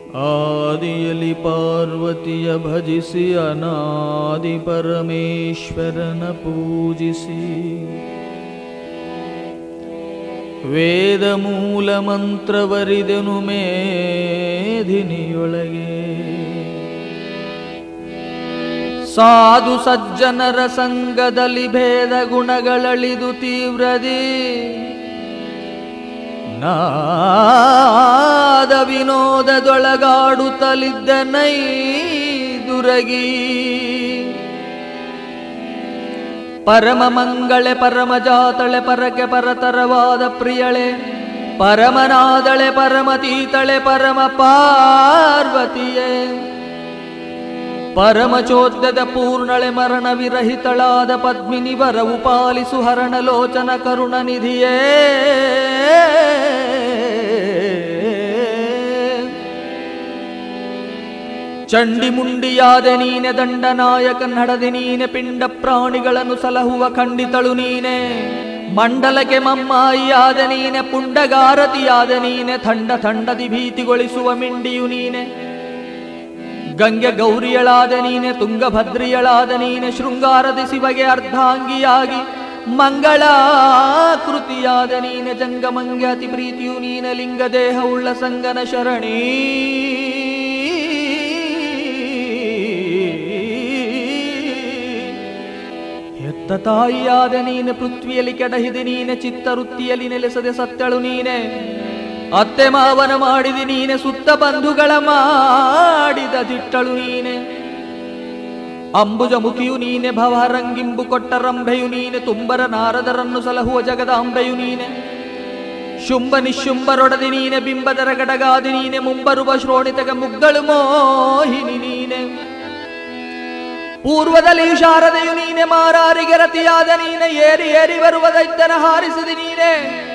ಆದಿಯಲ್ಲಿ ಪಾರ್ವತಿಯ ಭಜಿಸಿ ಅನಾದಿ ಪರಮೇಶ್ವರನ ಪೂಜಿಸಿ ವೇದ ಮೂಲ ಮಂತ್ರವರಿದನು ಮೇದಿನಿಯೊಳಗೆ ಸಾಧು ಸಜ್ಜನರ ಸಂಗದಲ್ಲಿ ಭೇದ ಗುಣಗಳಳಿದು ತೀವ್ರದಿ ನಾದ ವಿನೋದದೊಳಗಾಡುತ್ತಲಿದ್ದ ನೈ ದುರಗಿ ಪರಮ ಮಂಗಳೆ ಪರಮ ಜಾತಳೆ ಪರಕೆ ಪರತರವಾದ ಪ್ರಿಯಳೆ ಪರಮನಾದಳೆ ಪರಮತೀತಳೆ ಪರಮ ಪಾರ್ವತಿಯೇ ಪರಮಚೋದ್ಯದ ಪೂರ್ಣಳೆ ಮರಣ ವಿರಹಿತಳಾದ ಪದ್ಮಿನಿ ವರವು ಪಾಲಿಸು ಹರಣಲೋಚನ ಕರುಣ ನಿಧಿಯೇ ಚಂಡಿ ಮುಂಡಿಯಾದೆ ನೀನೆ ದಂಡನಾಯಕ ನಡದೆ ನೀನೆ ಪಿಂಡ ಪ್ರಾಣಿಗಳನ್ನು ಸಲಹುವ ಖಂಡಿತಳು ನೀನೆ ಮಂಡಲಕ್ಕೆ ಮಮ್ಮಾಯಿಯಾದ ನೀನೆ ಪುಂಡಗಾರತಿಯಾದ ನೀನೆ ಥಂಡ ಥಂಡದಿ ಭೀತಿಗೊಳಿಸುವ ಮಿಂಡಿಯು ನೀನೆ ಗಂಗೆ ಗೌರಿಯಳಾದ ನೀನೆ ತುಂಗಭದ್ರಿಯಳಾದ ನೀನೆ ಶೃಂಗಾರದಿ ಶಿವಗೆ ಅರ್ಧಾಂಗಿಯಾಗಿ ಮಂಗಳಾಕೃತಿಯಾದ ನೀನೆ ಜಂಗಮಂಗೆ ಅತಿ ಪ್ರೀತಿಯು ನೀನೆ ಲಿಂಗದೇಹವುಳ್ಳ ಸಂಗನ ಶರಣಿ ಹೆತ್ತ ತಾಯಿಯಾದ ನೀನೆ ಪೃಥ್ವಿಯಲ್ಲಿ ಕೆಡಹಿದೆ ನೀನೆ ಚಿತ್ತವೃತ್ತಿಯಲ್ಲಿ ನೆಲೆಸದೆ ಸತ್ತಳು ನೀನೆ ಅತ್ತೆ ಮಾವನ ಮಾಡಿದಿ ನೀನೆ ಸುತ್ತ ಬಂಧುಗಳ ಮಾಡಿದ ದಿಟ್ಟಳು ನೀನೆ ಅಂಬುಜ ಮುಖಿಯು ನೀನೆ ಭವರಂಗಿಂಬು ಕೊಟ್ಟ ರಂಭೆಯು ನೀನೆ ತುಂಬರ ನಾರದರನ್ನು ಸಲಹುವ ಜಗದಾಂಬೆಯು ನೀನೆ ಶುಂಭ ನಿಶುಂಭರೊಡದಿ ನೀನೆ ಬಿಂಬದರ ಗಡಗಾದಿ ನೀನೆ ಮುಂಬರುವ ಶ್ರೋಣಿತಗ ಮುಗ್ಗಳು ಮೋಹಿನಿ ನೀನೆ ಪೂರ್ವದಲ್ಲಿ ಶಾರದೆಯು ನೀನೆ ಮಾರಾರಿಗೆ ರತಿಯಾದ ನೀನೆ ಏರಿ ಏರಿ ಬರುವ ದೈತ್ಯನ ಹಾರಿಸಿದಿ ನೀನೆ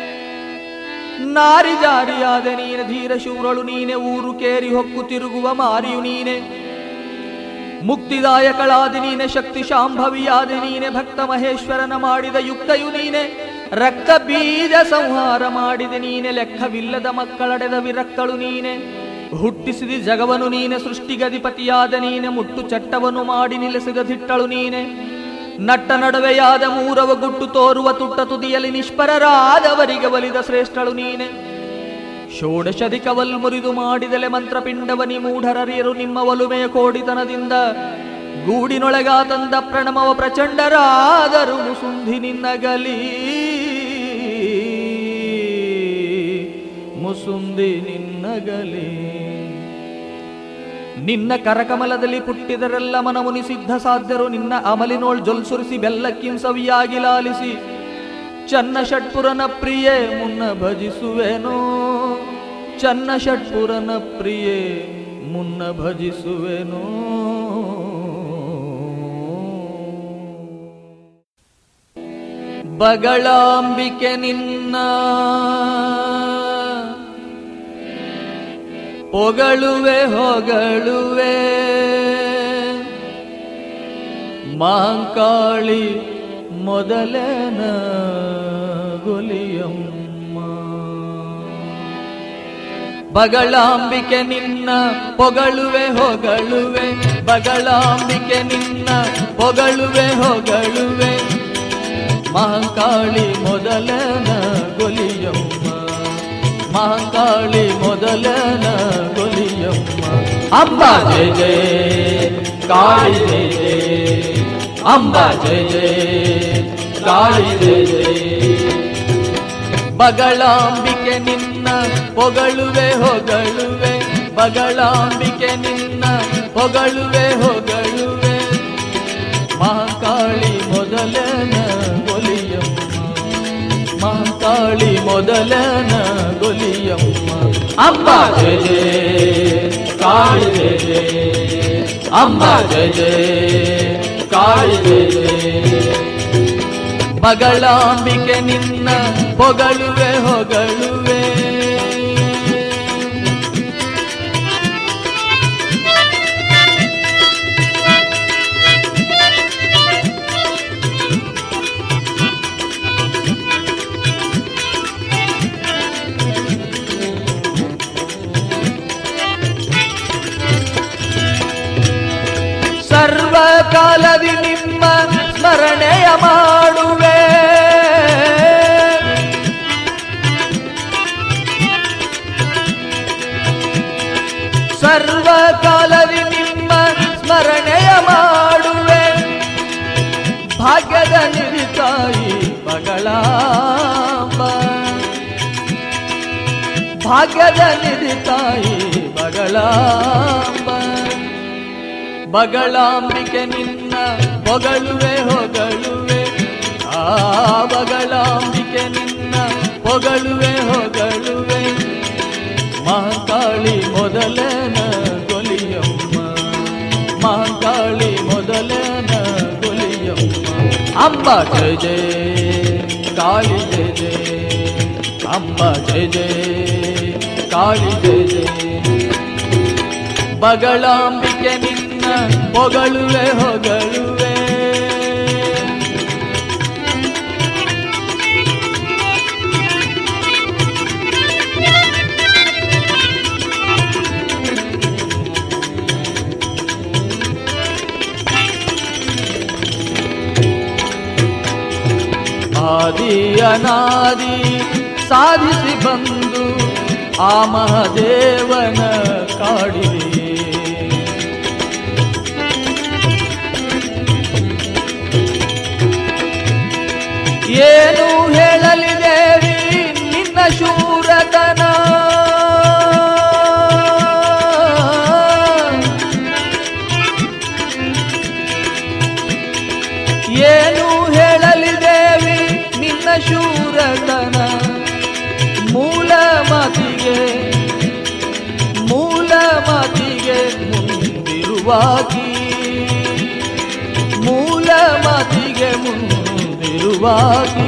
ನಾರಿ ಜಾರಿಯಾದ ನೀನೆ ಧೀರ ಶೂರಳು ನೀನೆ ಊರು ಕೇರಿ ಹೊಕ್ಕು ತಿರುಗುವ ಮಾರಿಯು ನೀನೆ ಮುಕ್ತಿದಾಯಕಳಾದ ನೀನೆ ಶಕ್ತಿ ಶಾಂಭವಿಯಾದ ನೀನೆ ಭಕ್ತ ಮಹೇಶ್ವರನ ಮಾಡಿದ ಯುಕ್ತಯು ನೀನೆ ರಕ್ತ ಬೀಜ ಸಂಹಾರ ಮಾಡಿದ ನೀನೆ ಲೆಕ್ಕವಿಲ್ಲದ ಮಕ್ಕಳಡೆದ ವಿರಕ್ತಳು ನೀನೆ ಹುಟ್ಟಿಸಿದ ಜಗವನು ನೀನೆ ಸೃಷ್ಟಿಗಧಿಪತಿಯಾದ ನೀನೆ ಮುಟ್ಟು ಚಟ್ಟವನ್ನು ಮಾಡಿ ನಿಲ್ಲಿಸಿದ ದಿಟ್ಟಳು ನೀನೆ ನಟ್ಟ ನಡುವೆಯಾದ ಮೂರವ ಗುಟ್ಟು ತೋರುವ ತುಟ್ಟ ತುದಿಯಲ್ಲಿ ನಿಷ್ಪರರಾದವರಿಗೆ ಒಲಿದ ಶ್ರೇಷ್ಠಳು ನೀನೆ ಷೋಡಶದಿ ಕವಲ್ ಮುರಿದು ಮಾಡಿದಲೆ ಮಂತ್ರಪಿಂಡವನಿ ಮೂಢರರಿಯರು ನಿಮ್ಮ ಒಲುಮೆಯ ಕೋಡಿತನದಿಂದ ಗೂಡಿನೊಳಗ ತಂದ ಪ್ರಣಮವ ಪ್ರಚಂಡರಾದರು ಮುಸುಂಧಿ ನಿನ್ನಗಲಿ ಮುಸುಂದಿ ನಿನ್ನಗಲಿ ನಿನ್ನ ಕರಕಮಲದಲ್ಲಿ ಪುಟ್ಟಿದರೆಲ್ಲ ಮನಮುನಿ ಸಿದ್ಧ ಸಾಧ್ಯರು ನಿನ್ನ ಅಮಲಿನೋಳ್ ಜೊಲ್ಸುರಿಸಿ ಬೆಲ್ಲಕ್ಕಿಂಸವಿಯಾಗಿ ಲಾಲಿಸಿ ಚನ್ನ ಷಟ್ಪುರನ ಪ್ರಿಯೆ ಮುನ್ನ ಭಜಿಸುವೆನೋ ಚನ್ನ ಷಟ್ಪುರನ ಪ್ರಿಯೆ ಮುನ್ನ ಭಜಿಸುವೆನೋ ಬಗಳಾಂಬಿಕೆ ನಿನ್ನ ಹೊಗಳುವೆ ಹೊಗಳುವೆ ಮಾಂಕಾಳಿ ಮೊದಲನ ಗೊಲಿಯಮ್ಮ ಬಗಳಾಂಬಿಕೆ ನಿನ್ನ ಹೊಗಳುವೆ ಹೊಗಳುವೆ ಬಗಳಾಂಬಿಕೆ ನಿನ್ನ ಹೊಗಳುವೆ ಹೊಗಳುವೆ ಮಹಾಕಾಳಿ ಮೊದಲನ ಗೊಲಿಯಮ್ಮ ಮಹಾಕಾಳಿ ಮೊದಲನ ಗೊಲಿಯಮ್ಮ ಅಂಬಾ ಜಯ ಜಯ ಕಾಳಿ ಜಯ ಜಯ ಅಂಬಾ ಜಯ ಜಯ ಕಾಳಿ ಜಯ ಜಯ ಬಗಳಾಂಬಿಕೆ ನಿನ್ನ ಹೊಗಳುವೆ ಹೊಗಳುವೆ ಬಗಳಾಂಬಿಕೆ ನಿನ್ನ ಹೊಗಳುವೆ ಹೊಗಳುವೆ ಮಹಾಕಾಳಿ ಮೊದಲನ ಗೊಲಿಯಮ್ಮ ಮಹಾಕಾಳಿ ಮೊದಲನ ಗೊಲಿಯಮ್ಮ ಅಂಬಾ ಜಯ ಜಯ ಕಾಳಿ ಜಯ ಜಯ ಅಂಬಾ ಜಯ ಜಯ ಕಾಳಿ ಜಯ ಜಯ ಬಗಳಾಂಬಿಕೆ ನಿನ್ನ ಹೊಗಳುವೆ ಹೊಗಳುವೆ ಕಾಲದಿ ನಿಮ್ಮ ಸ್ಮರಣೆಯ ಮಾಡುವೆ. ಸರ್ವ ಕಾಲದಿ ನಿಮ್ಮ ಸ್ಮರಣೆಯ ಮಾಡುವೆ. ಭಾಗ್ಯದ ನಿಧಿತಾಯಿ ಬಗಳಾಂಬ, ಭಾಗ್ಯದ ನಿಧಿತಾಯಿ ಬಗಳಾಂಬ. ಬಗಳಾಂಬಿಕೆ ನಿನ್ನ ಹೊಗಳುವೆ ಹೊಗಳುವೆ. ಆ ಬಗಳಾಂಬಿಕೆ ನಿನ್ನ ಹೊಗಳುವೆ ಹೊಗಳುವೆ. ಮಹಾಕಾಳಿ ಮೊದಲನ ಗೊಲಿಯಮ್ಮ, ಮಹಾಕಾಳಿ ಮೊದಲನ ಗೊಲಿಯಮ್ಮ. ಅಂಬ ಜಯ ಜಯ ಕಾಳಿ ಜಯ ಜಯ, ಅಂಬ ಜಯ ಜಯ ಕಾಳಿ ಜಯ ಜಯ. ಬಗಳಾಂಬಿಕೆ ನಿನ್ನ ಹೊಗಳುವೆ ಹೊಗಳುವೆ. ಆದಿ ಅನಾದಿ ಸಾಧಿಸಿ ಬಂದು ಆ ಮಹಾದೇವನ ಕಾಡಿದೆ. ಏನು ಹೇಳಲಿ ದೇವಿ ನಿನ್ನ ಶೂರತನ. ಏನು ಹೇಳಲಿ ದೇವಿ ನಿನ್ನ ಶೂರತನ. ಮೂಲ ಮಾತಿಗೆ ಮುಂದಿರುವಾಗಿ, ಮೂಲ ಮಾತಿಗೆ ಮುಂದಿರುವಾಗಿ.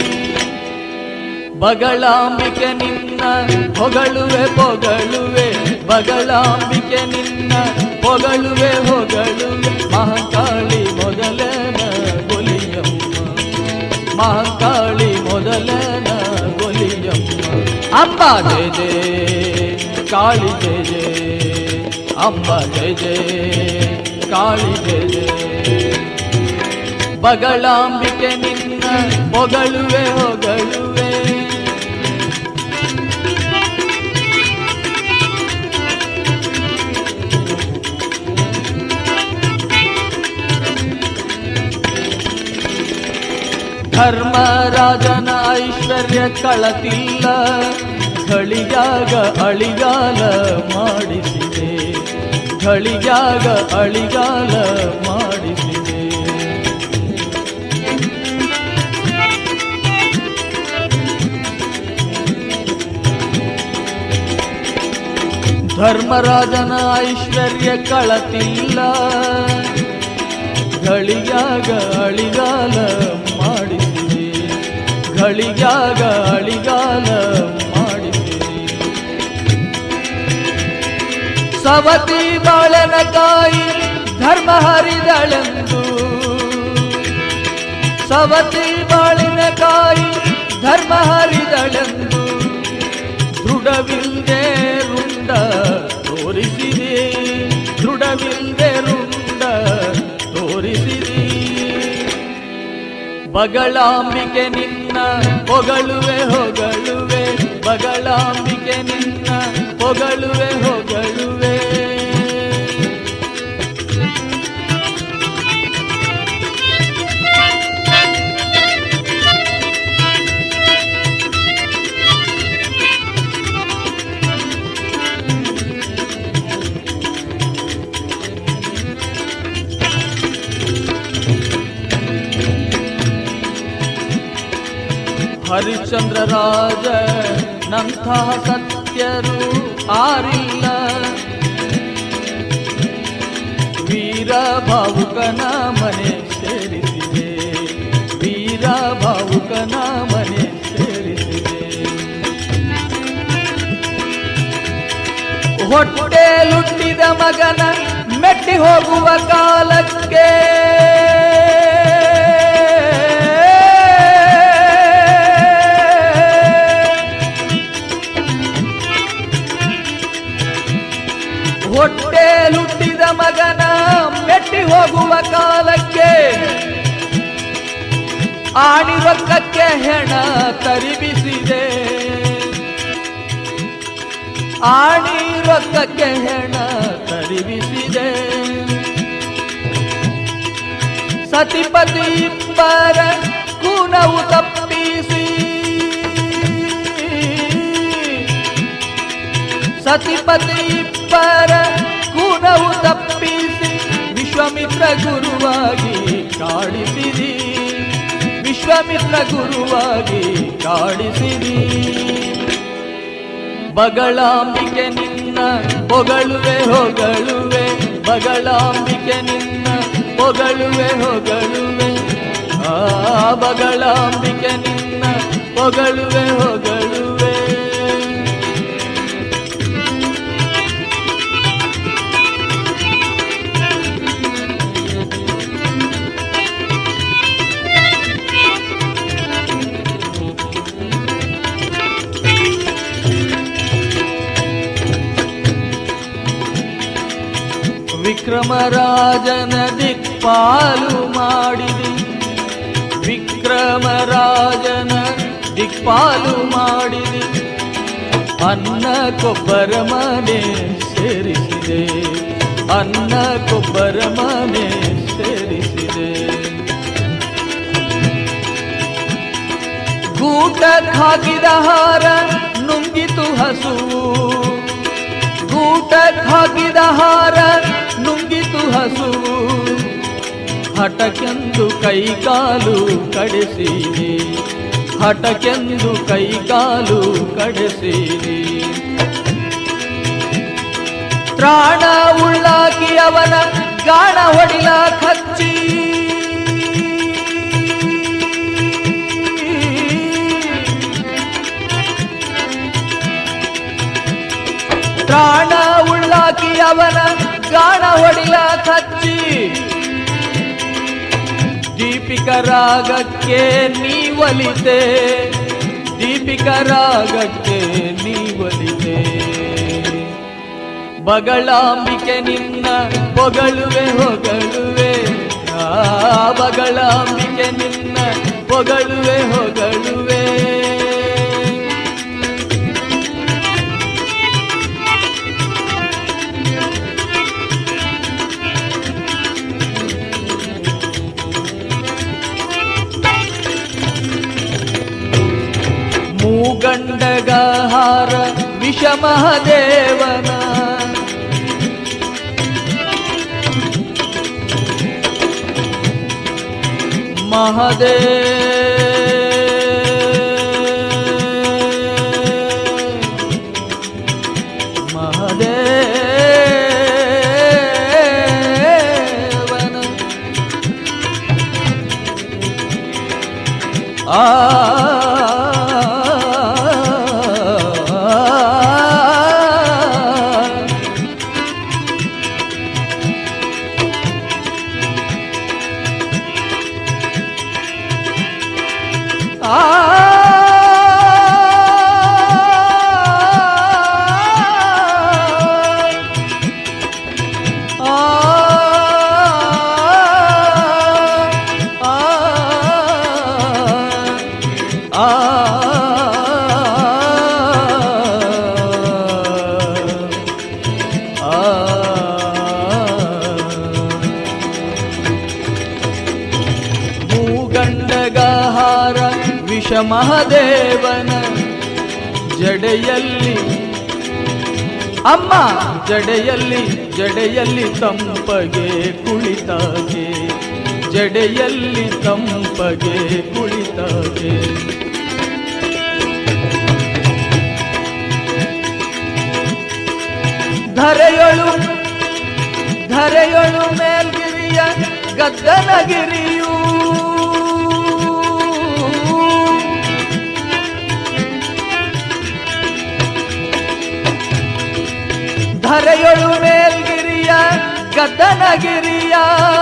ಬಗಳಾಂಬಿಕೆ ನಿನ್ನ ಹೊಗಳುವೆ ಹೊಗಳುವೆ. ಬಗಳಾಂಬಿಕೆ ನಿನ್ನ ಹೊಗಳುವೆ ಹೊಗಳುವೆ. ಮಹಾಕಾಳಿ ಮೊದಲನ ಗೊಲಿಯಮ್ಮ, ಮಹಾಕಾಳಿ ಮೊದಲನ ಗೊಲಿಯಮ್ಮ. ಅಂಬ ಜಯ ಜಯ ಕಾಳಿ ಜಯ ಜಯ, ಅಂಬ ಜಯ ಜಯ ಕಾಳಿ ಜಯ ಜಯ. ಬಗಳಾಂಬಿಕೆ ನಿನ್ನ ಹೊಗಳುವೆ ಹೊಗಳುವೆ. ಧರ್ಮರಾಜನ ಐಶ್ವರ್ಯ ಕಳತಿಲ್ಲ, ಘಳಿಯಾಗ ಅಳಿಗಾಲ ಮಾಡಿಸಿದೆ, ಘಳಿಯಾಗ ಅಳಿಗಾಲ ಮಾಡಿಸಿದೆ. ಧರ್ಮರಾಜನ ಐಶ್ವರ್ಯ ಕಳತಿಲ್ಲ, ಘಳಿಯಾಗ ಅಳಿಗಾಲ ಮಾಡಿಸಿದೆ, ಘಳಿಯಾಗ ಅಳಿಗಾಲ ಮಾಡಿಸಿದೆ. ಸವತಿ ಬಾಳನ ಕಾಯಿ ಧರ್ಮ ಹರಿದಳೆಂದು, ಸವತಿ ಬಾಳಿನ ಕಾಯಿ ಧರ್ಮ ಹರಿದಳೆಂದು. ದೃಢವಿಲ್ಲದೆ ರುಂಡ ತೋರಿಸಿದೆ, ದೃಢವಿಲ್ಲದೆ ರುಂಡ ತೋರಿಸಿದೆ. ಬಗಳಾಂಬಿಕೆ ನಿನ್ನ ಹೊಗಳುವೆ ಹೊಗಳುವೆ. ಬಗಳಾಂಬಿಕೆ ನಿನ್ನ ಹೊಗಳುವೆ ಹೊಗಳುವೆ. ಹರಿಶ್ಚಂದ್ರ ರಾಜ ನಂತಹ ಸತ್ಯರು ಆರಿಲ್ಲ. ವೀರ ಭಾವುಕನ ಮನೆ ಸೇರಿಸಿದೆ, ವೀರ ಭಾವುಕನ ಮನೆ ಸೇರಿಸಿದೆ. ಹೊಟ್ಟೆ ಲುಟ್ಟಿದ ಮಗನ ಮೆಟ್ಟಿ ಹೋಗುವ ಕಾಲಕ್ಕೆ ಹೊಟ್ಟೆ ಲುಟ್ಟಿದ ಮಗನ ಮೆಟ್ಟಿ ಹೋಗುವ ಕಾಲ ಆಣಿ ರೊಕ್ಕಕ್ಕೆ ಹೆಣ ತರಿಬಿಸಿದೆ, ಆಣಿ ರೊಕ್ಕಕ್ಕೆ ಹೆಣ ತರಿಬಿಸಿದೆ. ಸತಿಪತಿ ಇಬ್ಬರ ಕೂನವು ತಪ್ಪಿಸಿ, ಸತಿಪತಿ ಇಬ್ಬರ ಕೂನವು ತಪ್ಪಿಸಿ ವಿಶ್ವಾಮಿತ್ರ ಗುರುವಾಗಿ ಕಾಡಿಸಿರಿ, ವಿಶ್ವಾಮಿತ್ರ ಗುರುವಾಗಿ ಕಾಡಿಸಿರಿ. ಬಗಳಾಂಬಿಕೆ ನಿನ್ನ ಹೊಗಳುವೆ ಹೊಗಳುವೆ, ಬಗಳಾಂಬಿಕೆ ನಿನ್ನ ಹೊಗಳುವೆ ಹೊಗಳುವೆ, ಆ ಬಗಳಾಂಬಿಕೆ ನಿನ್ನ ಹೊಗಳುವೆ ಹೊಗಳುವೆ. ವಿಕ್ರಮರಾಜನ ದಿಕ್ಪಾಲು ಮಾಡಿದಿ, ವಿಕ್ರಮರಾಜನ ದಿಕ್ಪಾಲು ಮಾಡಿದಿ. ಅನ್ನ ಕೊಬ್ಬರ ಮನೆ ಸೇರಿಸಿದೆ, ಅನ್ನ ಕೊಬ್ಬರ ಮನೆ ಸೇರಿಸಿದೆ. ಗೂಟ ಹಾಕಿದ ಹಾರ ನುಂಗಿತು ಹಸುವು, ಗೂಟ ಹಾಕಿದ ಹಾರ ನುಂಗಿತು ಹಸುವು. ಹಠಕ್ಕೆಂದು ಕೈಕಾಲು ಕಡೆಸಿದೆ, ಹಠಕ್ಕೆಂದು ಕೈಕಾಲು ಕಡೆಸಿದೆ. ತ್ರಾಣ ಉಳ್ಳಾಕಿ ಅವನ ಗಾಣ ಹೊಡಿಲ ಕಚ್ಚಿ, ತ್ರಾಣ ಉಳ್ಳಾಕಿ ಅವನ ಗಾಣ ಹೊಡಿಲ ಕಚ್ಚಿ. ದೀಪಿಕ ರಾಗಕ್ಕೆ ನೀವಲಿತೆ, ದೀಪಿಕ ರಾಗಕ್ಕೆ ನೀವಲಿತೆ. ಬಗಳಾಂಬಿಕೆ ನಿನ್ನ ಹೊಗಳುವೆ ಹೊಗಳುವೆ, ಆ ಬಗಳಾಂಬಿಕೆ ನಿನ್ನ ಹೊಗಳುವೆ ಹೊಗಳುವೆ. ಮೂಗಂಡಗಹಾರ ವಿಷಮಹದೇವನ, ಮಹದೇವನ ಆ ಮಹದೇವನ ಜಡೆಯಲ್ಲಿ ಅಮ್ಮ, ಜಡೆಯಲ್ಲಿ ಜಡೆಯಲ್ಲಿ ತಂಪಗೆ ಕುಳಿತಾಗೆ, ಜಡೆಯಲ್ಲಿ ತಂಪಗೆ ಕುಳಿತಾಗೆ. ಧರೆಯೊಳು ಧರೆಯೊಳು ಮೇಲ್ಗಿರಿಯ ಗದ್ದನಗಿರಿಯೂ, ಧರೆಯೊಳು ಮೇಲ್ಗಿರಿಯ ಗದ್ದನಗಿರಿಯ.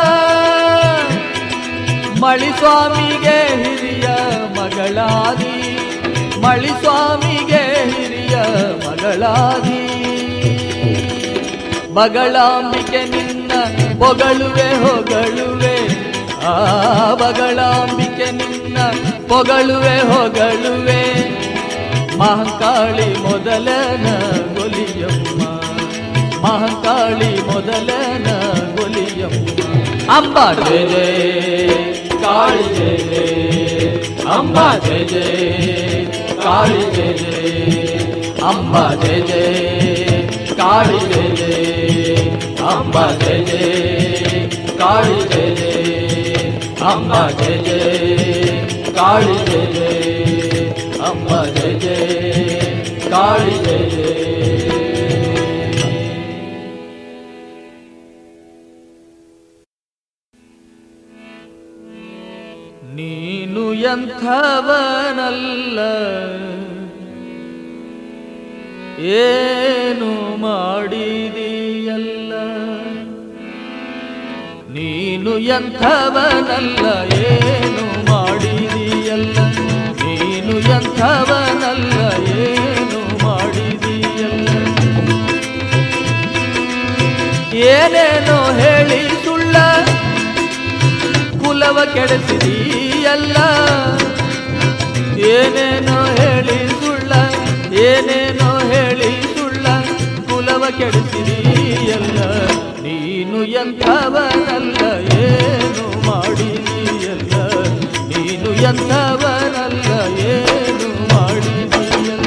ಮಳಿಸ್ವಾಮಿಗೆ ಹಿರಿಯ ಮಗಳಾದಿ, ಮಳಿಸ್ವಾಮಿಗೆ ಹಿರಿಯ ಮಗಳಾದಿ. ಬಗಳಾಂಬಿಕೆ ನಿನ್ನ ಹೊಗಳುವೆ ಹೊಗಳುವೆ, ಆ ಬಗಳಾಂಬಿಕೆ ನಿನ್ನ ನಿನ್ನ ಪೊಗಳುವೆ ಹೊಗಳುವೆ. ಮಹಂಕಾಳಿ ಮೊದಲನ ಗೊಲಿಯಮ್ಮ, ಮಹಂಕಾಳಿ ಮೊದಲನ ಗೊಲಿಯಮ್ಮ. ಅಂಬಾ ಜಯ ಜಯ ಕಾಳಿ ಜಯ ಜಯ, ಅಂಬಾ ಜಯ ಜಯ ಕಾಳಿ ಜಯ ಜಯ, ಅಂಬಾ ಜಯ ಜಯ ಕಾಳಿ ಜಯ ಜಯ, ಅಂಬಾ ಜಯ ಜಯ ಕಾಳಿ ಜಯ ಜಯ, ಅಂಬಾ ಜಯ ಜಯ ಕಾಳಿ ಜಯ ಜಯ, ಅಂಬಾ ಜಯ ಜಯ ಕಾಳಿ ಜಯ ಜಯ. ನೀನು ಎಂಥವನಲ್ಲ, ಏನು ಮಾಡಿದೀಯಲ್ಲ. ನೀನು ಎಂಥವನಲ್ಲ, ಏನು ಮಾಡಿದೀಯಲ್ಲ. ನೀನು ಎಂಥವನಲ್ಲ, ಏನು ಮಾಡಿದೀಯಲ್ಲ. ಏನೇನೋ ಹೇಳಿ ಸುಳ್ಳ ಕುಲವ ಕೆಡಿಸಿದೀಯಲ್ಲ. ಏನೇನೋ ಹೇಳಿ ಸುಳ್ಳ, ಏನೇನೋ ಹೇಳಿ ಸುಳ್ಳ ಕುಲವ ಕೆಡಿಸಿದೀಯಲ್ಲ. ನೀನು ಎಂಥವನಲ್ಲ, ಏನು ಮಾಡಿದೀಯಲ್ಲ. ನೀನು ಎಂಥವನಲ್ಲ, ಏನು ಮಾಡಿದೀಯಲ್ಲ.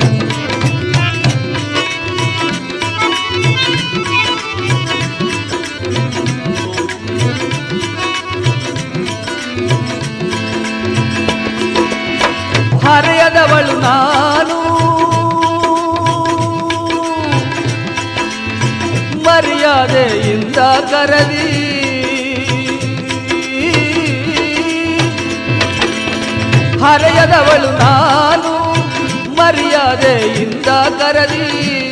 ಹರೆಯದವಳು ನಾನು, ಮರ್ಯಾದೆಯಿಂದ ಕರದಿ. ಹರೆಯದವಳು ನಾನು, ಮರ್ಯಾದೆಯಿಂದ ಕರದಿ.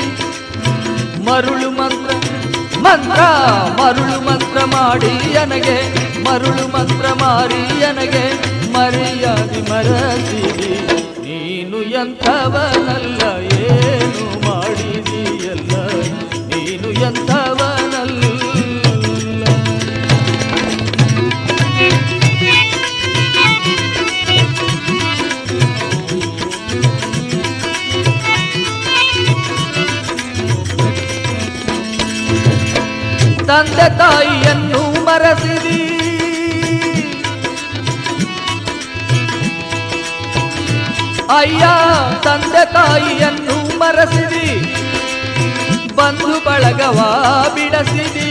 ಮರುಳು ಮಂತ್ರ ಮಂತ್ರ ಮರುಳು ಮಂತ್ರ ಮಾಡಿ ನನಗೆ, ಮರುಳು ಮಂತ್ರ ಮಾರಿ ನನಗೆ ಮರ್ಯಾದೆ ಮರಸಿದಿ. ನೀನು ಎಂಥವನಲ್ಲ, ಏನು ಮಾಡಿದೀಯಲ್ಲ. ನೀನು ಎಂಥವನಲ್ಲ. ತಂದೆ ತಾಯಿಯನ್ನು ಮರೆಸಿದಿ. ಅಯ್ಯ ತಂದೆ ತಾಯಿಯನ್ನು ಮರೆಸಿದಿ. ಬಂಧು ಬಳಗವ ಬಿಡಸಿದಿ.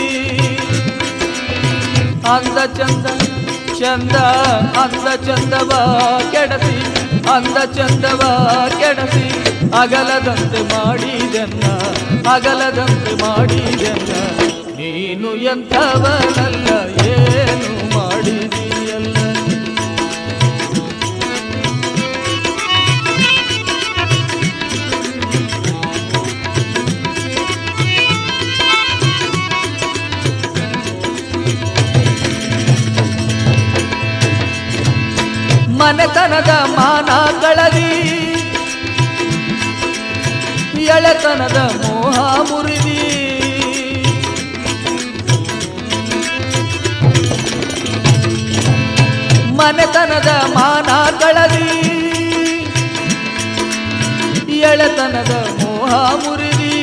ಅಂದ ಚಂದ ಚಂದ ಅಂದ ಚಂದವ ಕೆಡಸಿ, ಅಂದ ಚಂದವ ಕೆಡಸಿ. ಅಗಲದಂತೆ ಮಾಡಿದೆನ್ನ, ಅಗಲದಂತೆ ಮಾಡಿದೆನ್ನ. ನೀನು ಎಂಥವನಲ್ಲ, ಏನು ಮಾಡಿದೀಯಲ್ಲ. ಮನೆತನದ ಮಾನ ಕಳದಿ, ಎಳೆತನದ ಮೋಹ ಮುರಿದಿ. ಮನೆತನದ ಮಾನ ಕಳದಿ, ಎಳೆತನದ ಮೋಹ ಮುರಿದಿ.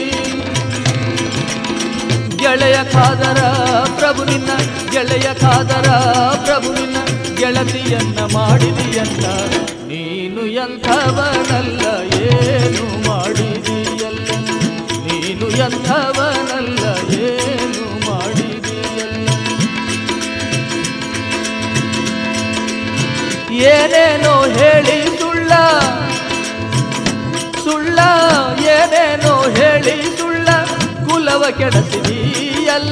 ಗೆಳೆಯ ಖಾದರ ಪ್ರಭು ನಿನ್ನ, ಗೆಳೆಯ ಖಾದರ ಪ್ರಭು ನಿನ್ನ ಗೆಳತಿಯನ್ನ ಮಾಡಿದಿಯಲ್ಲ. ನೀನು ಎಂಥವನಲ್ಲ, ಏನು ಮಾಡಿದೀಯಲ್ಲ. ನೀನು ಎಂಥವನಲ್ಲ, ಏನು ಮಾಡಿದೀಯಲ್ಲ. ಏನೇನೋ ಹೇಳಿ ಸುಳ್ಳ ಸುಳ್ಳ, ಏನೇನೋ ಹೇಳಿ ಸುಳ್ಳ ಕುಲವ ಕೆಡಿಸಿದೀಯಲ್ಲ.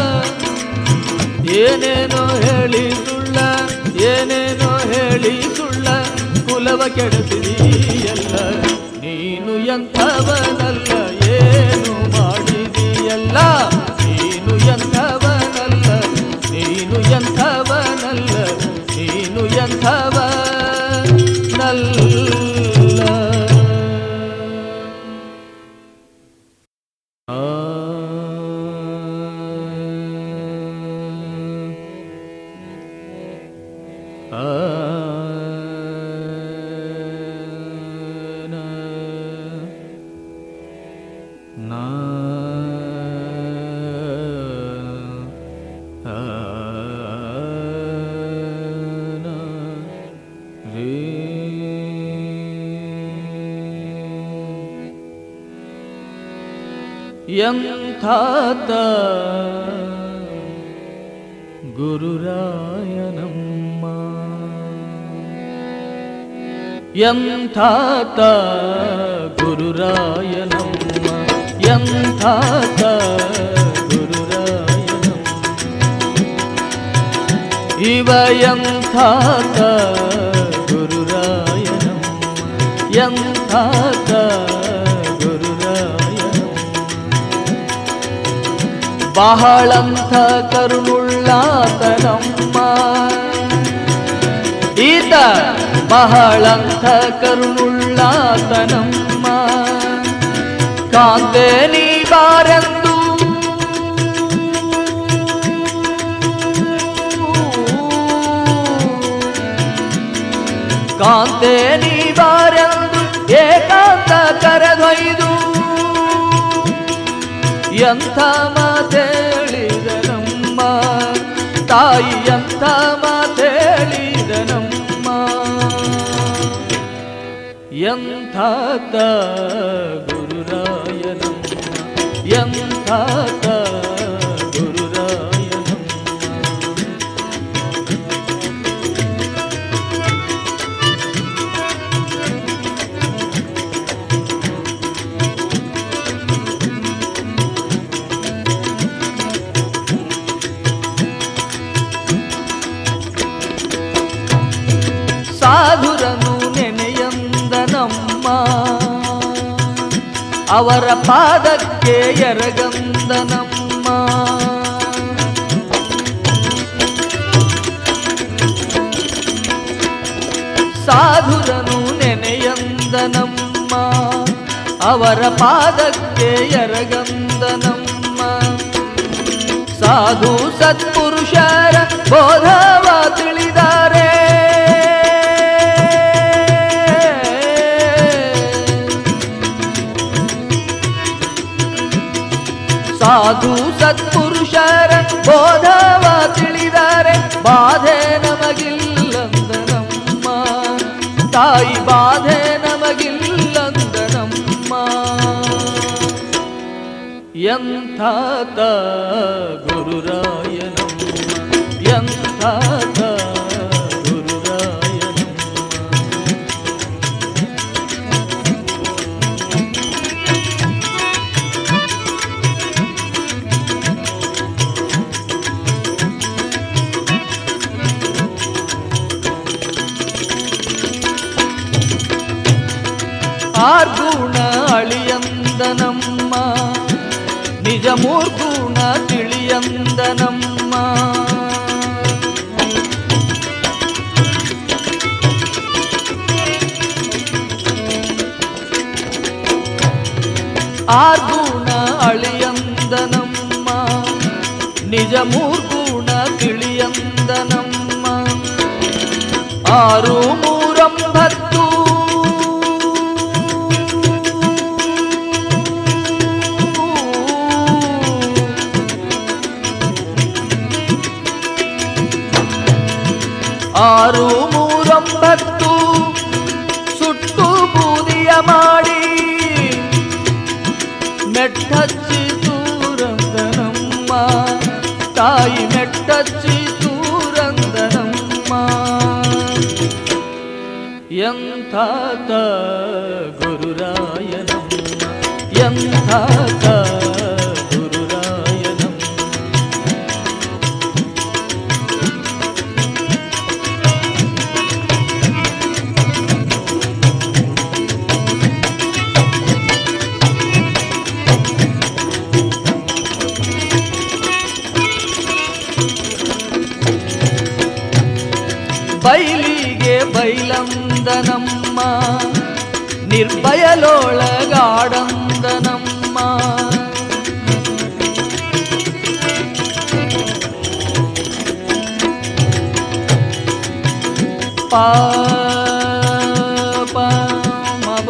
ಏನೇನೋ ಹೇಳಿ ಸುಳ್ಳ, ಏನೇನೋ ಹೇಳಿ ಸುಳ್ಳ ಕುಲವ ಕೆಡಿಸಿದೀಯಲ್ಲ. ನೀನು ಎಂಥವನಲ್ಲ, ಏನು ಮಾಡಿದೀಯಲ್ಲ. ನೀನು ಎಂಥವನಲ್ಲ, ನೀನು ಎಂಥವನಲ್ಲ, ನೀನು ಎಂಥವನಲ್ಲ. ಆ ಎಂಥಾತ ಗುರುರಾಯನಮ್ಮ, ಎಂಥಾತ ಗುರುರಾಯನಮ್ಮ, ಎಂಥಾತ ಗುರುರಾಯನಮ್ಮ, ಇವ ಎಂಥಾತ ಗುರುರಾಯನಮ್ಮ, ಎಂಥಾತ ಬಹಳಂಥ ಕರುಣುಳ್ಳಾತನಮ್ಮ, ಈತ ಬಹಳಂಥ ಕರುಣುಳ್ಳಾತನಮ್ಮ, ಕಾಂತೆ ನೀ ಬಾರೆಂದು ಕಾಂತೆ ನೀ ಬಾರೆಂದು ಏಕಾಂತ ಕರೆದೊಯ್ದು ಎಂಥ ಮಾತೇಳಿದನಮ್ಮ, ತಾಯಿ ಎಂಥ ಮಾತೇಳಿದನಮ್ಮ, ಎಂಥಾತ ಗುರುರಾಯನಮ್ಮ, ಎಂಥಾತ ಗುರುರಾಯನಮ್ಮ. ಸಾಧುರನು ನೆನೆಯಂದನಮ್ಮ, ಅವರ ಪಾದಕ್ಕೆ ಎರಗಂದನಮ್ಮ, ಸಾಧುರನು ನೆನೆಯಂದನಮ್ಮ, ಅವರ ಪಾದಕ್ಕೆ ಎರಗಂದನಮ್ಮ, ಸಾಧು ಸತ್ಪುರುಷರ ಬೋಧವ ತಿಳಿದಾರೆ, ಸಾಧು ಸತ್ಪುರುಷರ ಬೋಧವ ತಿಳಿದರೆ ಬಾಧೆ ನಮಗಿಲ್ಲಂದನಮ್ಮ, ತಾಯಿ ಬಾಧೆ ನಮಗಿಲ್ಲಂದನಮ್ಮ, ಎಂಥಾತ ಗುರುರಾಯನಮ್ಮ, ಎಂಥಾತ ಆರ್ಗುಣ ಅಳಿಯಂದನಮ್ಮ, ನಿಜ ಮೂರ್ಗುಣ ತಿಳಿಯಂದನಮ್ಮ, ಆರ್ಗುಣ ಅಳಿಯಂದನಮ್ಮ, ನಿಜ ಮೂರ್ಗುಣ ತಿಳಿಯಂದನಮ್ಮ, ಆರು ಮೂರಂಭತ್ತು ಆರು ಮೂರೊಂಬತ್ತು ಸುಟ್ಟು ಬೂದಿಯ ಮಾಡಿ ಮೆಟ್ಟಚ್ಚಿ ತೂರಂದನಮ್ಮ, ತಾಯಿ ಮೆಟ್ಟಚ್ಚಿ ತೂರಂದನಮ್ಮ, ಎಂಥಾತ ಗುರುರಾಯನಮ್ಮ, ಎಂಥಾತ ಬೈಲಿಗೆ ಬೈಲಂದನಮ್ಮ, ನಿರ್ಭಯಲೊಳಗಾಡಂದನಮ್ಮ, ಪಾಪ ಮಬ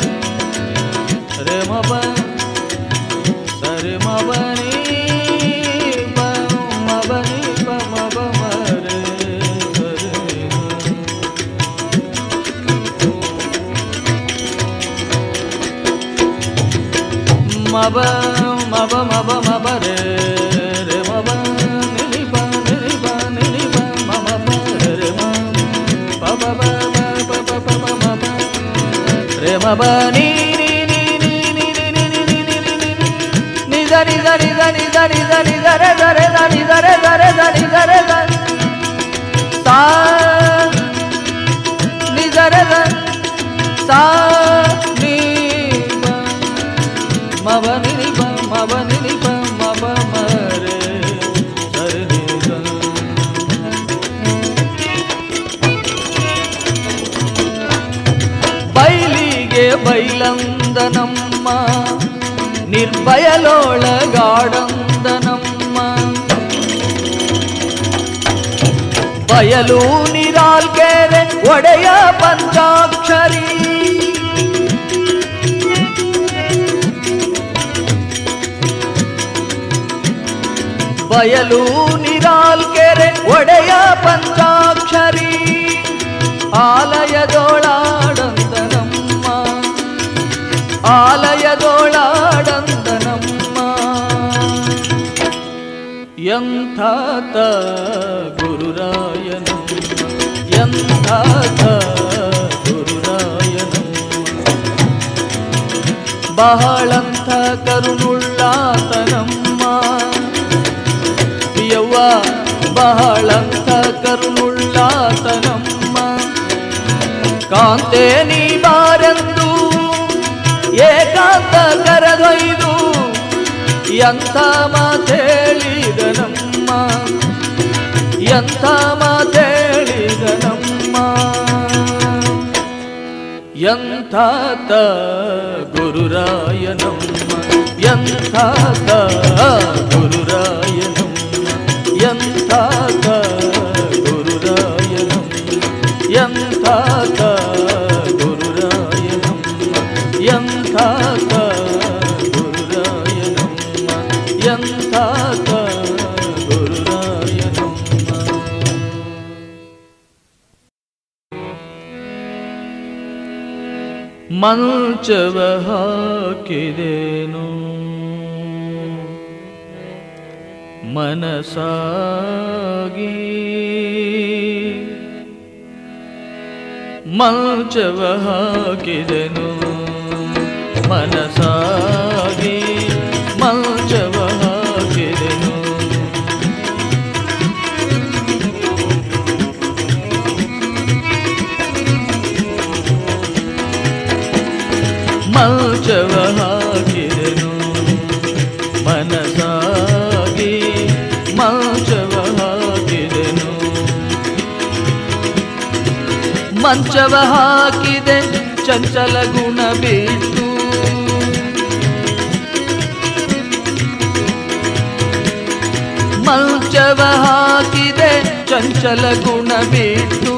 ರೆ ಮಬ ಸರಿ ಮಬನಿ ಮಬನಿ ಮಬ ಮರೆ ಮಬ ಮಬ ಮಬ ಮಬ ರೇ ರೇ ಮಬ ನಿನಿ ಬ ನಿನಿ ಬ ನಿನಿ ಬ ಮಮ ಬ ರೇ ಮ ಬ ಬ ಬ ಬ ಬ ಬ ಬ ಮಬ ರೇ ಮಬ ನೀ ನೀ ನೀ ನೀ ನೀ ನೀ ನೀ ನೀ ನೀ ದ ನಿ ದ ನಿ ದ ನಿ ದ ನಿ ದ ನಿ the ray the ray the ನಿ the ray the ray the ನಿ ದ ರೇ ದ ಸಾ ನಿ ದ ರೇ ದ ಸಾ ನಿ ಮಬ ನಿನಿ ಬ ಮಬ ನಿನಿ ಬ ಮಬ ಮ ರೇ ಸರಿ ನಿ ದ. ಬೈಲಿಗೆ ಬೈಲಂದನಮ್ಮ ನಿರ್ಭಯಲೊಳಗಾಡಂದನಮ್ಮ ಬಯಲು ನಿರಾಲ್ಕೆರೆ ಒಡೆಯ ಪಂಚಾಕ್ಷರಿ ಬಯಲು ನಿರಾಲ್ಕೆರೆ ಒಡೆಯ ಪಂಚಾಕ್ಷರಿ ಆಲಯದೊಳಾಡಂದನಮ್ಮ ಆಲಯದೊಳಾಡಂದನಮ್ಮ ಎಂಥಾತ ಗುರುರಾಯನಮ್ಮ ಎಂಥಾತ ಗುರುರಾಯನಮ್ಮ ಬಹಳಂಥ ಕರುಣುಳ್ಳಾತನಮ್ಮ ಯವ್ವ ಬಹಳಂಥ ಕರುಣುಳ್ಳಾತನಮ್ಮ ಕಾಂತೆ ನೀ ಬಾರೆಂದು ಏಕಾಂತ ಕರೆದೊಯ್ದು ಎಂಥ ಮಾತೇಳಿದನಮ್ಮ ಎಂಥ ಮಾತೇಳಿದನಮ್ಮ ಎಂಥಾತ ಗುರುರಾಯನಮ್ಮ ಎಂಥಾತ ಗುರುರಾಯನಮ್ಮ ಎಂಥಾತ ಗುರುರಾಯನಮ್ಮ ಎಂಥಾತ ಗುರುರಾಯನಮ್ಮ ಎಂಥಾತ ಗುರುರಾಯನಮ್ಮ ಎಂಥಾತ ಗುರುರಾಯನಮ್ಮ. ಮಂಚವ ಹಾಕಿದೆನು ಮನಸಾಗಿ ಮಂಚವ ಹಾಕಿದೆನು ಮನಸಾಗಿ ಮಂಚವ ಹಾಕಿದೆನು ಮಂಚವ ಹಾಕಿದೆನು ಮನಸಾಗಿ ಮಂಚವ ಹಾಕಿದೆನು ಮಂಚವ ಹಾಕಿದೆ ಚಂಚಲ ಗುಣ ಬಿಟ್ಟು ಮಂಚವ ಹಾಕಿದೆ ಚಂಚಲ ಗುಣ ಬಿಟ್ಟು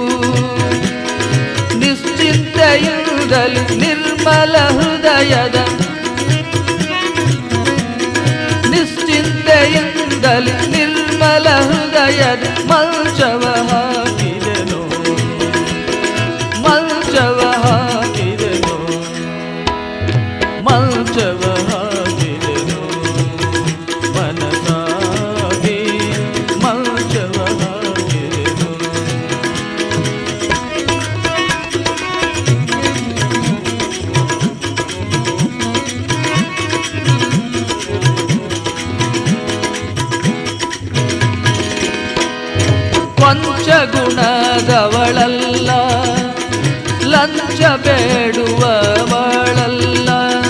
ನಿಶ್ಚಿಂತೆಯಿಂದಲೂ ನಿರ್ಮಲ ಹೃದಯದ ನಿಶ್ಚಿಂತೆಯಿಂದಲೂ ನಿರ್ಮಲ ಹೃದಯದ ಮಂಚವ ಹಾಕಿದೆನು ಮಂಚವ ಹಾಕಿದೆನು ಮಂಚವ ಹಾಕಿದೆನು ಮನಸಾಗಿ ಮಂಚವ ಹಾಕಿದೆನು. ಪಂಚಗುಣದವಳಲ್ಲ ಲಂಚ ಬೇಡುವವಳಲ್ಲ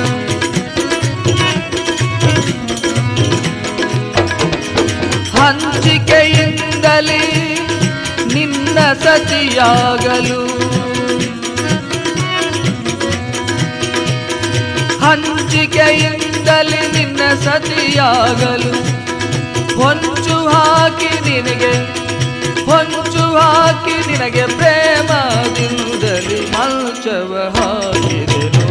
ಹಂಚಿಕೆಯಿಂದಲೇ ನಿನ್ನ ಸತಿಯಾಗಲು ಹಂಚಿಕೆಯಿಂದಲೇ ನಿನ್ನ ಸತಿಯಾಗಲು ಹೊಂಚು ಹಾಕಿ ನಿನಗೆ ಹೊಂಚು ಹಾಕಿ ನಿನಗೆ ಪ್ರೇಮದಿಂದಲೇ ಮಂಚವ ಹಾಕಿದೆನು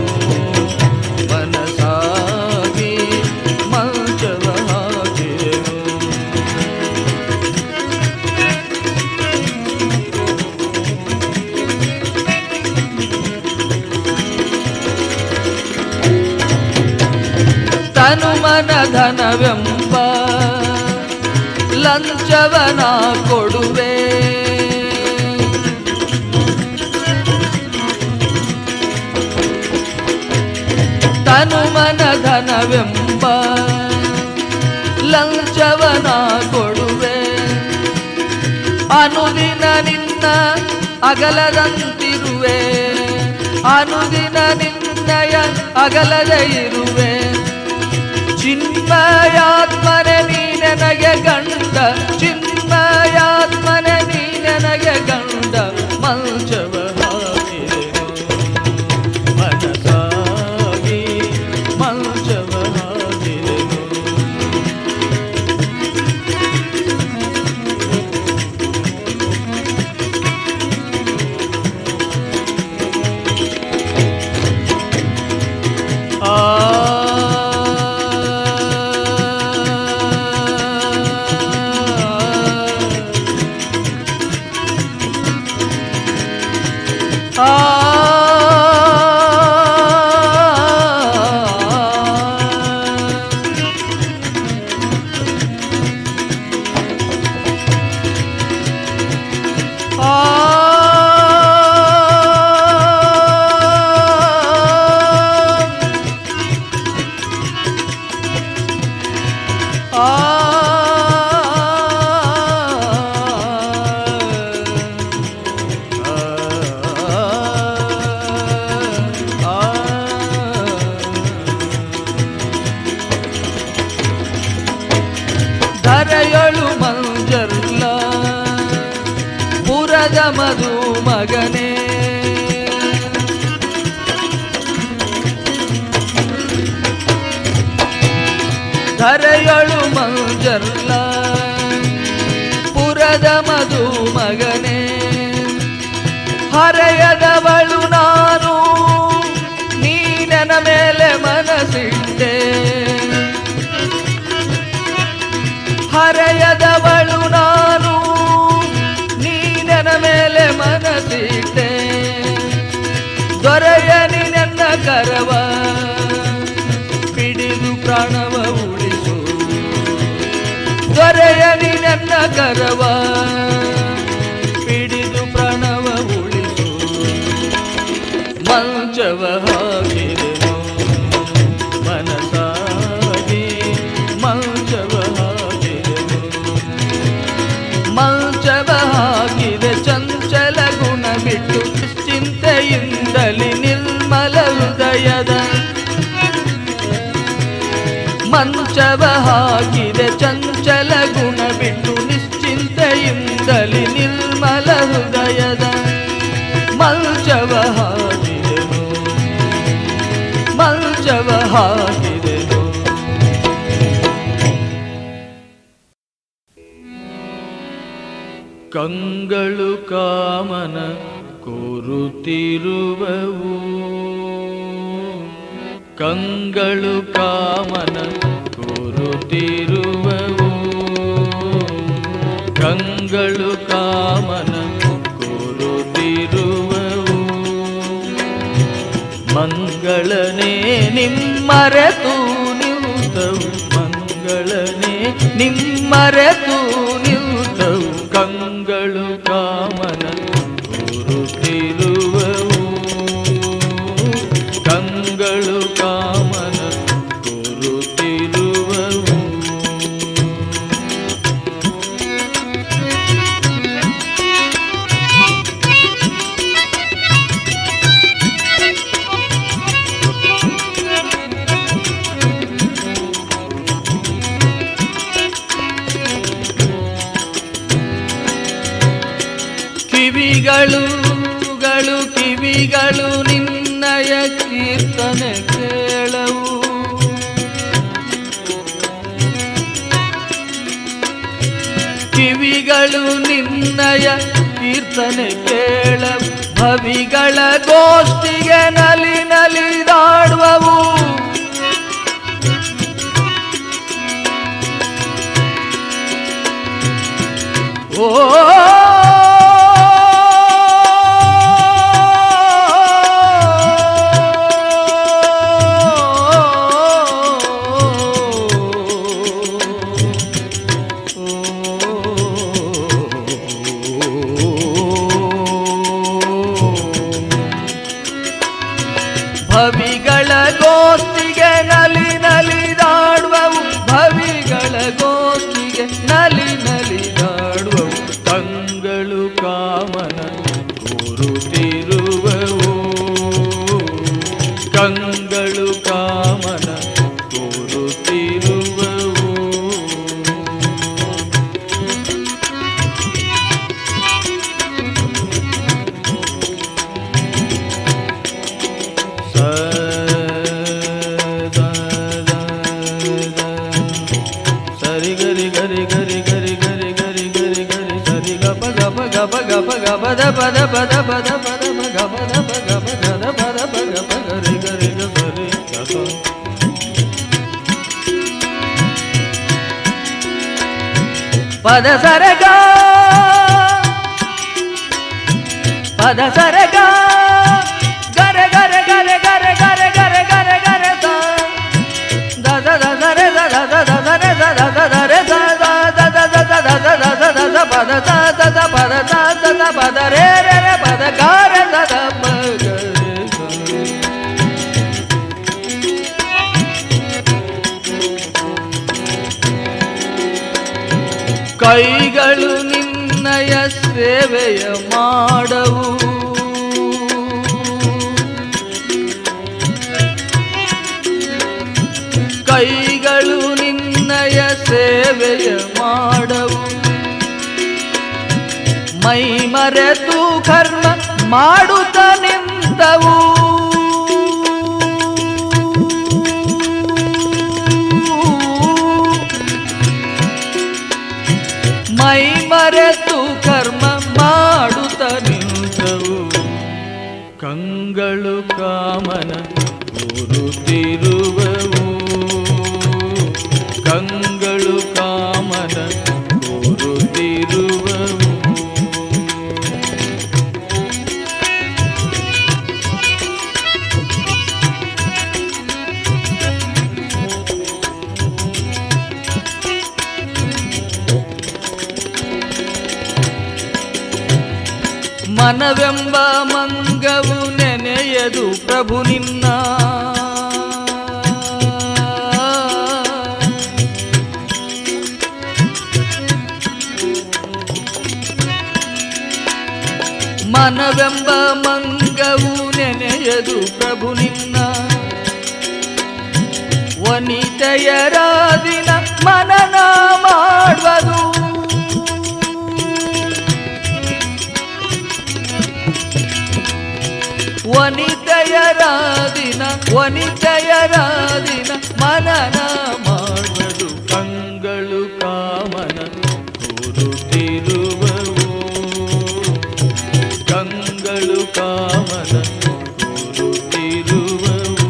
ಮನಸಾಗಿ ಮಂಚವ ಹಾಕಿದೆನು. ತನು ಮನ ಧನವೆಂಬ ಲಂಚವನ ಕೊಡುವೆ. ತನು ಮನ ಧನವೆಂಬ ಲಂಚವನ ಕೊಡುವೆ. ಅನುದಿನ ನಿನ್ನ ಅಗಲದಂತಿರುವೆ, ಅನುದಿನ ನಿನ್ನಯ ಅಗಲದ ಇರುವೆ. ಚಿನ್ಮಯಾತ್ಮನೆ ನೀನೆನಗೆ ಗಂಡ, ಚಿನ್ಮಯಾತ್ಮನೆ ನೀನೆನಗೆ ಗಂಡ. ಮಂಚವ ಹಾಕಿದೆನು ಮನಸಾಗಿ, ಮಂಚವ ಹಾಕಿದೆನು. ಧರೆಯೊಳು ಮಂಜರ್ಲ ಪುರದ ಮಧು ಮಗನೇ. ಧರೆಯೊಳು ಮಂಜರ್ಲ ಪುರದ ಮಧು ಮಗನೇ. ಹರೆಯದವಳು ನಾನು ನೀನನ ಮೇಲೆ ಮನಸ್ಸಿಟ್ಟೆ. ಹರೆಯದವಳು ನಾನು ನೀನನ ಮೇಲೆ ಮನಸ್ಸಿಟ್ಟೆ. ದೊರೆಯನಿ ನನ್ನ ಕರವ ಪಿಡಿದು ಪ್ರಾಣವ ಉಳಿಸು. ದೊರೆಯನಿ ನನ್ನ ಕರವ ಪಿಡಿದು ಪ್ರಾಣವ ಉಳಿಸು. ಮಂಚವ ಹಾಕಿದೆನು ಮನಸಾಗಿ, ಮಂಚವ ಹಾಕಿದೆನು. ಮಂಚವ ಹಾಕಿದೆ ಚಂಚಲ ಗುಣ ಬಿಟ್ಟು ಚಿಂತೆಯಿಂದಲಿ ನಿರ್ಮಲ ಹೃದಯದ. ಮಂಚವ ಹಾಕಿದೆ ಚಂಚಲ ಗುಣ ಬಿಟ್ಟು ನಿಶ್ಚಿಂತೆಯಿಂದಲಿ ನಿರ್ಮಲ ಹೃದಯದ. ಮಂಚವ ಹಾಕಿದೆನು, ಮಂಚವ ಹಾಕಿದೆನು. ಕಂಗಳು ಕಾಮನ ಕೋರುತ್ತಿರುವವು, ಕಂಗಳು ಕಾಮನ ಕೋರುತ್ತಿರುವವು. ಕಂಗಳು ಕಾಮನ ಕೋರುತ್ತಿರುವವು. ಮಂಗಳನೇ ನಿಮ್ಮರೆತು ನಿಂತವು, ಮಂಗಳನೇ ನಿಮ್ಮರೆತು ನಿಂತವು. ಕಂಗಳು ಕಾಮನ ಕೋರುತ್ತಿರುವವು, ಕಂಗಳು ಕಾಮನ ಕೋರುತ್ತಿರುವವು. ಕಿವಿಗಳು ನಿನ್ನಯ ಕೀರ್ತನೆ ಕೇಳವು. ಕಿವಿಗಳು ನಿನ್ನಯ ಕೀರ್ತನೆ ಕೇಳವು. ಭವಿಗಳ ಗೋಷ್ಠಿಗೆ ನಲಿ ನಲಿದಾಡುವವು. ಓ ಭವಿಗಳ ಗೋಷ್ಠಿಗೆ ನಲಿ ನಲಿದಾಡುವವು, ಭವಿಗಳ ಗೋಷ್ಠಿಗೆ ನಲಿ ನಲಿದಾಡುವವು, ಕಂಗಳು ಕಾಮನ ಕೂರುತ್ತಿರುವವು, ಕಂಗಳು ಕಾಮನ ಕೂರುತ್ತಿರುವವು. ಸರಿ ಗರಿ ಗರಿ ಗರಿ ಗರಿ ಗರಿ ಗರಿ ಗರಿ ಗರಿ ಸರಿ ಗಪ ಗಪ ಗಪ ಗಪ ಗಪ ದ ಪದ ಪದ ಪದ ಪದ ಗಪ ದ ಪ ಗಪ ಗದ ಪದ ಪ ಗಪ ಗರಿ ಗರಿ ಗರಿ ಗಪ. ಪದ ಸರಗ ಪದ ಸರಗ ಗರ ಗರ ಗರ ಗರ ಗರ ಗರ ಗರ ಗರ ದ ದ ದ ದ ರೆ ದ ದ ದ ದ ರೆ ದ ದ ದ ದ ರೆ ದ ದ ದ ದ ದ ದ ದ ದ ದ ದ ಪದ ದ ದ ದ ಪದ ದ ದ ದ ಪದ ರೇ ರೇ ರೇ ಪದ ಗ ರೆ ದ ದ ಪ ಗ ರೆ. ಕೈಗಳು ನಿನ್ನಯ ಸೇವೆಯ ಮಾಡವು, ಕೈಗಳು ನಿನ್ನಯ ಸೇವೆಯ ಮಾಡವು, ಮೈ ಮರೆತು ಕರ್ಮ ಮಾಡುತ್ತ ನಿಂತವು, ಮೈ ಮರೆತು ಕರ್ಮ ಮಾಡುತ್ತ ನಿಂತವು, ಕಂಗಳು ಕಾಮನ ಕೂರುತ್ತಿರುವವು, ಕಂಗಳು ಕಾಮನ ಕೂರುತ್ತಿರುವವು. ಮನವೆಂಬ ಮಂಗವು ನೆನೆಯದು ಪ್ರಭು ನಿನ್ನ, ಮನವೆಂಬ ಮಂಗವು ನೆನೆಯದು ಪ್ರಭು ನಿನ್ನ, ವನಿತೆಯರ ದಿನ ಮನನ ಮಾಡುವುದು, ವನಿತೆಯರ ದಿನ ವನಿತೆಯರ ದಿನ ಮನನ ಮಾಡುವುದು, ಕಂಗಳು ಕಾಮನ ಕೂರುತ್ತಿರುವವು, ಕಂಗಳು ಕಾಮನ ಕೂರುತ್ತಿರುವವು.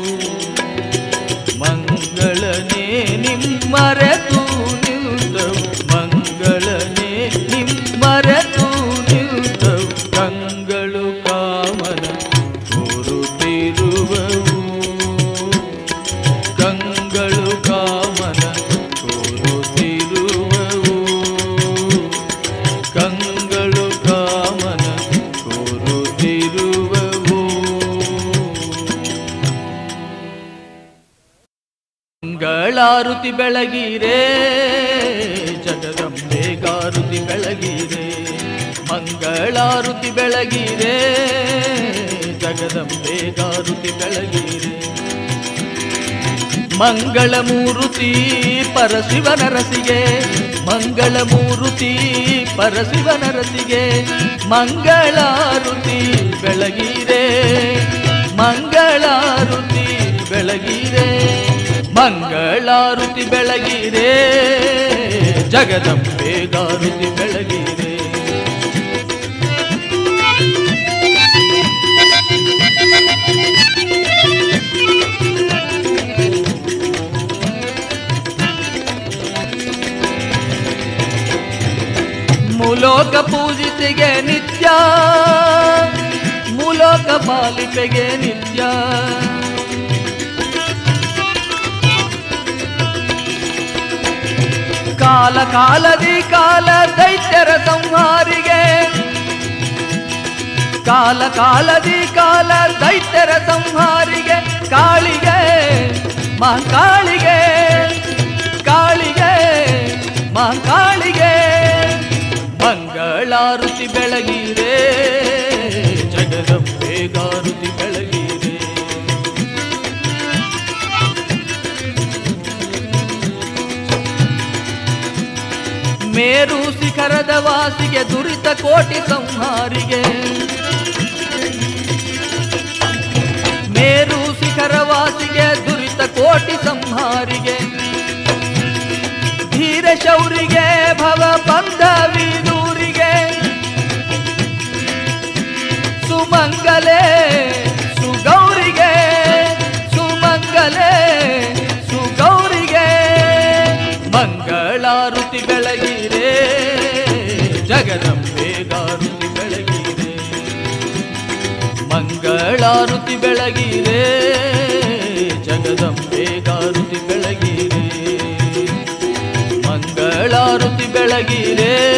ಮಂಗಳನೇ ನಿಮ್ಮರೆತು ನಿಂತವು, ಮಂಗಳನೇ ನಿಮ್ಮರೆತು ನಿಂತವು, ಕಂಗಳು ಕಾಮನ ಕೂರುತ್ತಿರುವವು, ಕಂಗಳು ಕಾಮನ ಕೂರುತ್ತಿರುವವು, ಕಂಗಳು ಕಾಮನ ಕೂರುತ್ತಿರುವವು. ಮಂಗಳಾರುತಿ ಬೆಳಗಿರೆ ಜಗದಂಬೆಗಾರುತಿ ಬೆಳಗಿರೆ, ಮಂಗಳಾರುತಿ ಬೆಳಗಿರೆ ಜಗದಂಬೆಗಾರುತಿ ಬೆಳಗಿರೆ, ಮಂಗಳ ಮೂರುತಿ ಪರಶಿವನ ರಸಿಗೆ, ಮಂಗಳ ಮೂರುತಿ ಪರಶಿವನ ರಸಿಗೆ, ಮಂಗಳಾರುತಿ ಬೆಳಗಿರೆ, ಮಂಗಳಾರುತಿ ಬೆಳಗಿರೆ, ಮಂಗಳಾರುತಿ ಬೆಳಗಿರೆ ಜಗದಂಬೆಗಾರುತಿ ಬೆಳಗಿರೆ. ಮೂಲೋಕ ಪೂಜಿಸಿಗೆ ನಿತ್ಯ, ಮೂಲೋಕ ಪಾಲಿಕೆಗೆ ನಿತ್ಯ, ಕಾಲ ಕಾಲದಿ ಕಾಲ ದೈತ್ಯರ ಸಂಹಾರಿಗೆ, ಕಾಲ ಕಾಲದಿ ಕಾಲ ದೈತ್ಯರ ಸಂಹಾರಿಗೆ, ಮಹಾಕಾಳಿಗೆ ಕಾಳಿಗೆ ಮಹಾಕಾಳಿಗೆ ಮಂಗಳಾರುತಿ ಬೆಳಗಿರೆ ಜಗದಂಬೆಗಾರುತಿ ಬೆಳಗಿರೆ. ಮೇರು ಶಿಖರದ ವಾಸಿಗೆ ದುರಿತ ಕೋಟಿ ಸಂಹಾರಿಗೆ, ಮೇರು ಶಿಖರ ವಾಸಿಗೆ ದುರಿತ ಕೋಟಿ ಸಂಹಾರಿಗೆ, ಧೀರ ಶೌರಿಗೆ ಭವ ಬಂಧ ವಿದೂರಿಗೆ, ಸುಮಂಗಲೇ ಸುಗೌರಿಗೆ ಸುಮಂಗಲೇ ಸುಗೌರಿಗೆ ಮಂಗಳಾರುತಿ ಬೆಳಗಿರೆ ಜಗದಂಬೆಗಾರುತಿ ಬೆಳಗಿರೆ. ಮಂಗಳಾರುತಿ ಬೆಳಗಿರೆ ಜಗದಂಬೆಗಾರುತಿ ಬೆಳಗಿರೆ. ಮಂಗಳಾರುತಿ ಬೆಳಗಿರೆ